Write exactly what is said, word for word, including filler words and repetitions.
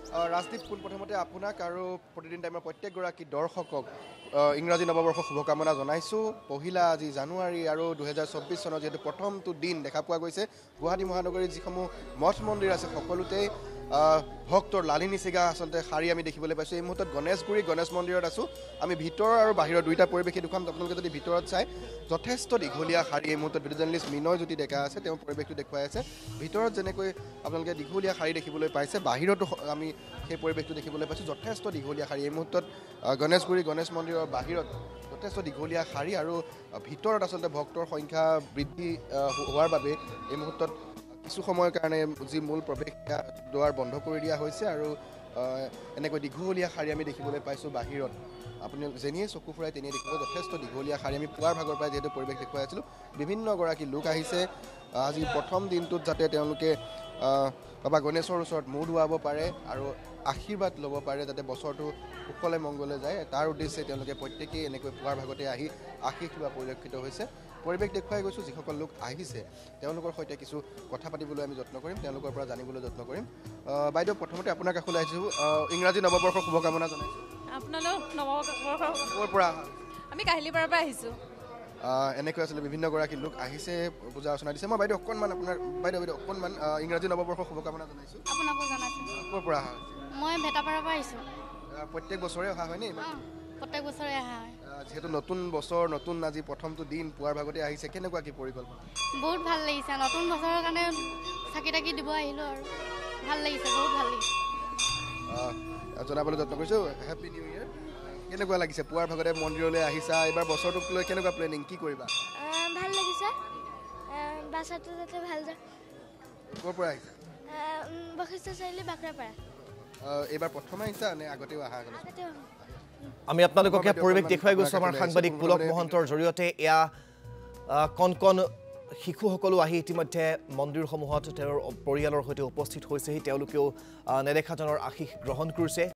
ৰাজদীপ পোনপ্ৰথমতে আপোনাক আৰু প্ৰতিদিন টাইমৰ প্ৰত্যেকগৰাকী দৰ্শকক ইংৰাজী নৱবৰ্ষৰ শুভকামনা জনাইছোঁ। পহিলা আজি জানুৱাৰী আৰু দুহেজাৰ চৌব্বিছ চনৰ যিহেতু প্ৰথমটো দিন দেখা পোৱা গৈছে, গুৱাহাটী মহানগৰীৰ যিসমূহ মঠ মন্দিৰ আছে সকলোতেই ভক্তৰ লালিনী চিগা আচলতে শাৰী আমি দেখিবলৈ পাইছোঁ। এই মুহূৰ্তত গণেশগুৰি গণেশ মন্দিৰত আছোঁ। আমি ভিতৰ আৰু বাহিৰৰ দুইটা পৰিৱেশে দেখুৱাম। আপোনালোকে যদি ভিতৰত চাই যথেষ্ট দীঘলীয়া শাৰী এই মুহূৰ্তত ভিডিঅ' জাৰ্নেলিষ্ট মিনয় জ্যোতি ডেকা আছে, তেওঁ পৰিৱেশটো দেখুৱাই আছে। ভিতৰত যেনেকৈ আপোনালোকে দীঘলীয়া শাৰী দেখিবলৈ পাইছে, বাহিৰতো আমি সেই পৰিৱেশটো দেখিবলৈ পাইছোঁ। যথেষ্ট দীঘলীয়া শাৰী এই মুহূৰ্তত গণেশগুৰি গণেশ মন্দিৰৰ বাহিৰত যথেষ্ট দীঘলীয়া শাৰী আৰু ভিতৰত আচলতে ভক্তৰ সংখ্যা বৃদ্ধি হোৱাৰ বাবে এই মুহূৰ্তত কিছু সময়ৰ কাৰণে যি মূল প্ৰৱেশ দুৱাৰ বন্ধ কৰি দিয়া হৈছে আৰু এনেকৈ দীঘলীয়া শাৰী আমি দেখিবলৈ পাইছোঁ বাহিৰত। আপুনি যেনিয়ে চকু ফুৰাই তেনিয়ে দেখিব যথেষ্ট দীঘলীয়া শাৰী আমি পুৱাৰ ভাগৰ পৰাই যিহেতু পৰিৱেশ দেখুৱাই আছিলোঁ। বিভিন্নগৰাকী লোক আহিছে আজি প্ৰথম দিনটোত যাতে তেওঁলোকে বাবা গণেশৰ ওচৰত মূৰ ধুৱাব পাৰে আৰু আশীৰ্বাদ ল'ব পাৰে, যাতে বছৰটো কুশলে মংগলে যায়, তাৰ উদ্দেশ্যে তেওঁলোকে প্ৰত্যেকেই এনেকৈ পুৱাৰ ভাগতে আহি আশীষ লোৱা পৰিলক্ষিত হৈছে। পৰিৱেশ দেখুৱাই গৈছোঁ। যিসকল লোক আহিছে তেওঁলোকৰ সৈতে কিছু কথা পাতিবলৈ আমি যত্ন কৰিম, তেওঁলোকৰ পৰা জানিবলৈ যত্ন কৰিম। বাইদেউ, প্ৰথমতে আপোনাৰ কাষলৈ আহিছোঁ, ইংৰাজী নৱবৰ্ষৰ শুভকামনা জনাইছোঁ। আপোনালৈ নৱবৰ্ষৰ ক'ৰ পৰা অহা? আমি কাহিলীপাৰাৰ পৰা আহিছোঁ। এনেকৈ আচলতে বিভিন্নগৰাকী লোক আহিছে, পূজা অৰ্চনা দিছে। মই বাইদেউ অকণমান আপোনাৰ বাইদেউ বাইদেউ অকণমান ইংৰাজী নৱবৰ্ষৰ শুভকামনা জনাইছোঁ। আপোনাকো জনাইছোঁ। ক'ৰ পৰা অহা? মই ভেটাপাৰাৰ পৰা আহিছোঁ। প্ৰত্যেক বছৰে অহা হয়নে? প্ৰত্যেক বছৰে অহা হয়। যিহেতু নতুন বছৰ, নতুন আজি প্ৰথমটো দিন পুৱাৰ ভাগতে আহিছে, কেনেকুৱা কি পৰিকল্পনা? বহুত ভাল লাগিছে। নতুন বছৰৰ কাৰণে চাকি তাকি দিব আহিলোঁ আৰু ভাল লাগিছে, বহুত ভাল লাগিছে। জনাবলৈ যত্ন কৰিছোঁ। Happy new year. কেনেকুৱা লাগিছে পুৱাৰ ভাগতে মন্দিৰলৈ আহিছা? এইবাৰ বছৰটোক লৈ কেনেকুৱা প্লেনিং, কি কৰিবা? ভাল লাগিছে, বাছটো যাতে ভাল যায়। ক'ৰ পৰা আহিছা? বশিষ্ঠ চাৰিআলি বাকৰাপাৰা। এইবাৰ প্ৰথম আহিছা নে আগতেও অহা? আমি আপোনালোককে পৰিৱেশ দেখুৱাই গৈছোঁ আমাৰ সাংবাদিক পুলক মহন্তৰ জৰিয়তে। এয়া কণ কণ শিশুসকলো আহি ইতিমধ্যে মন্দিৰসমূহত তেওঁৰ পৰিয়ালৰ সৈতে উপস্থিত হৈছেহি। তেওঁলোকেও নেদেখাজনৰ আশীষ গ্ৰহণ কৰিছে।